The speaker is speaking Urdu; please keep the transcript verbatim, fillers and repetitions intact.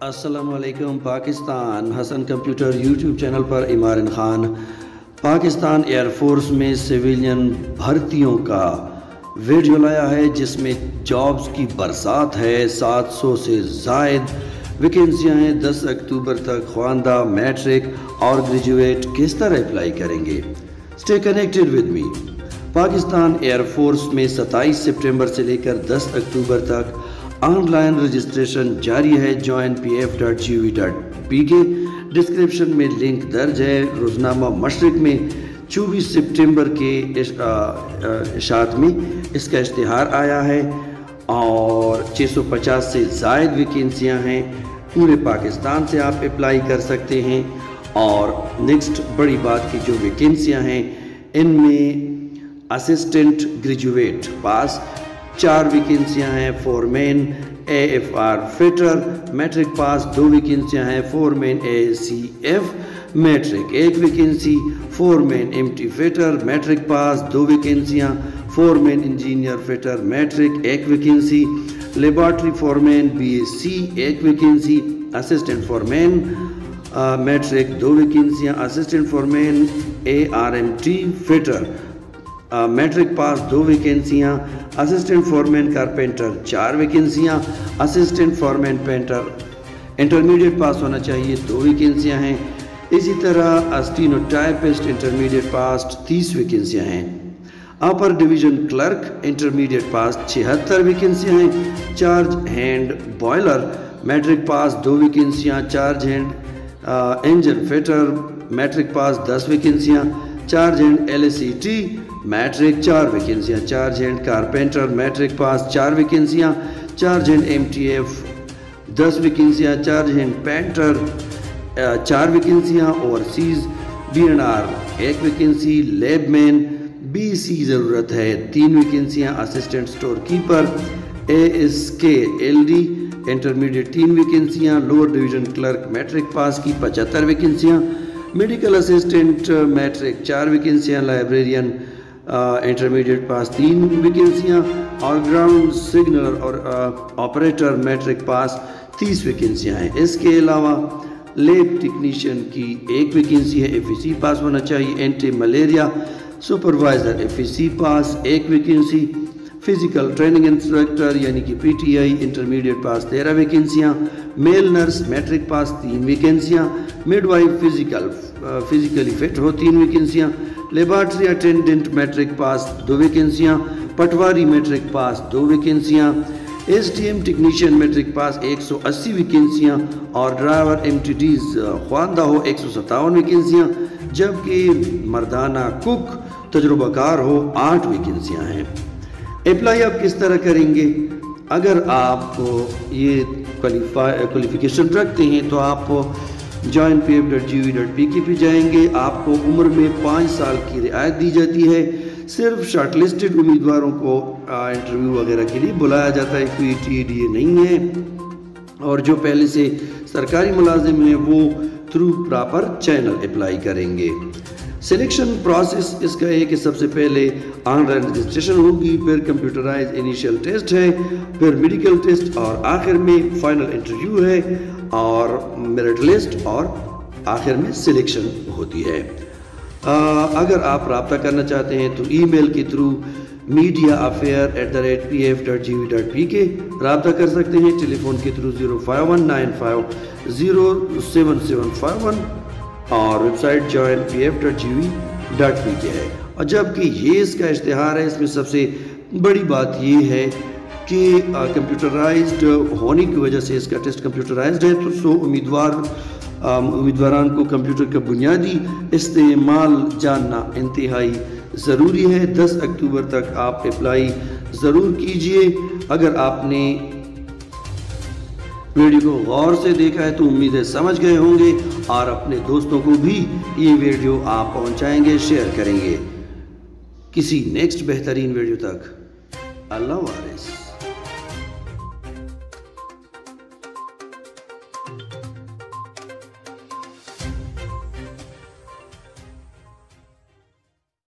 السلام علیکم Pakistan Hassan computer YouTube channel پر عمران خان۔ پاکستان ایئر فورس میں سویلین بھرتیوں کا ویڈیو لایا ہے جس میں جابز کی برسات ہے۔ سات سو سے زائد ویکینسیاں ہیں۔ دس اکتوبر تک خواندہ میٹرک اور گریجویٹ کس طرح اپلائی کریں گے؟ Stay connected with me. Pakistan air force میں ستائیس سپٹمبر سے لے کر دس اکتوبر تک آن لائن رجسٹریشن جاری ہے۔ Join P F dot G O V dot P K description میں لنک درج ہے۔ روزنامہ مشرق میں چوبیس سپٹمبر کے اشاعت میں اس کا اشتہار آیا ہے اور چھ سو پچاس سے زائد ویکینسیاں ہیں۔ پورے پاکستان سے آپ اپلائی کر سکتے ہیں۔ اور نیکسٹ بڑی بات کی جو ویکینسیاں ہیں ان میں اسسٹنٹ گریجویٹ پاس چار ویکینسیاں ہیں۔ Foreman A F R fitter matric pass دو ویکینسیاں ہیں۔ Foreman A C F matric ایک vacancy. Foreman M T fitter matric pass دو ویکینسیاں۔ Foreman engineer fitter matric ایک vacancy. Laboratory foreman B S C ایک vacancy. Assistant foreman matric دو ویکینسیاں۔ Assistant foreman A R M T fitter matric pass دو ویکینسیاں۔ اسسٹنٹ فورمین کارپینٹر چار ویکینسیاں۔ Assistant foreman painter intermediate pass ہونا چاہیے دو ویکینسیاں ہیں۔ اسی طرح اسٹینو ٹائپسٹ انٹرمیڈیٹ پاس تیس ویکینسیاں ہیں۔ Upper division clerk intermediate pass چھہتر ویکینسیاں ہیں۔ Charge hand boiler matric pass دو ویکینسیاں۔ Charge hand engine fitter matric pass دس ویکینسیاں۔ Charge hand L C T matric چار ویکینسیاں۔ Charge hand carpenter matric pass چار ویکینسیاں۔ Charge hand M T F دس ویکینسیاں۔ چارج ہینڈ پینٹر چار ویکینسیاں۔ اوورسیز بی این آر ایک vacancy. Lab man B C ضرورت ہے تین ویکینسیاں۔ Assistant store keeper A S K L D intermediate تین ویکینسیاں۔ Lower division clerk matric pass کی پچہتر ویکینسیاں۔ میڈیکل اسسٹنٹ میٹرک چار ویکینسیاں۔ لائبریرین انٹرمیڈیٹ پاس تین ویکینسیاں اور گراؤنڈ سگنلر اور آپریٹر میٹرک پاس تیس ویکینسیاں ہیں۔ اس کے علاوہ لیب ٹیکنیشین کی ایک ویکینسی ہے، ایف ای سی پاس ہونا چاہیے۔ Anti malaria supervisor F E C pass ایک ویکینسی۔ فزیکل ٹریننگ انسٹرکٹر یعنی کہ پی ٹی آئی انٹرمیڈیٹ پاس تیرہ ویکینسیاں۔ میل نرس میٹرک پاس تین ویکینسیاں۔ Midwife physical physically fit ہو تین ویکینسیاں۔ لیبارٹری اٹینڈنٹ میٹرک پاس دو ویکینسیاں۔ پٹواری میٹرک پاس دو ویکینسیاں۔ S T M technician matric pass ایک سو اسی ویکینسیاں اور ڈرائیور ایم ٹی ڈیز خواندہ ہو ایک سو ستاون ویکینسیاں، جبکہ مردانہ کک تجربہ کار ہو آٹھ ویکینسیاں ہیں۔ اپلائی آپ کس طرح کریں گے؟ اگر آپ یہ کوالیفیکیشن رکھتے ہیں تو آپ join P F dot G O V dot P K پہ جائیں گے۔ آپ کو عمر میں پانچ سال کی رعایت دی جاتی ہے۔ صرف شارٹ لسٹڈ امیدواروں کو انٹرویو وغیرہ کے لیے بلایا جاتا ہے، کوئی ٹی ای ڈی اے نہیں ہے۔ اور جو پہلے سے سرکاری ملازم ہیں وہ تھرو پراپر چینل اپلائی کریں گے۔ سلیکشن پروسیس اس کا ہے کہ سب سے پہلے آن لائن رجسٹریشن ہوگی، پھر کمپیوٹرائز انیشیل ٹیسٹ ہے، پھر میڈیکل ٹیسٹ اور آخر میں فائنل انٹرویو ہے اور میرٹ لسٹ اور آخر میں سلیکشن ہوتی ہے۔ اگر آپ رابطہ کرنا چاہتے ہیں تو ای میل کے through media affair at the rate P F dot G O V dot P K رابطہ کر سکتے ہیں۔ ٹیلی فون کے through zero five one nine five zero seven seven five one اور website join P F dot G O V dot P K ہے۔ اور جبکہ یہ اس کا اشتہار ہے، اس میں سب سے بڑی بات یہ ہے کہ کمپیوٹرائزڈ ہونے کی وجہ سے اس کا ٹیسٹ کمپیوٹرائزڈ ہے تو سو امیدوار امیدواران کو کمپیوٹر کا بنیادی استعمال جاننا انتہائی ضروری ہے۔ دس اکتوبر تک آپ اپلائی ضرور کیجئے۔ اگر آپ نے ویڈیو کو غور سے دیکھا ہے تو امیدیں سمجھ گئے ہوں گے اور اپنے دوستوں کو بھی یہ ویڈیو آپ پہنچائیں گے، شیئر کریں گے۔ کسی نیکسٹ بہترین ویڈیو تک اللہ حافظ۔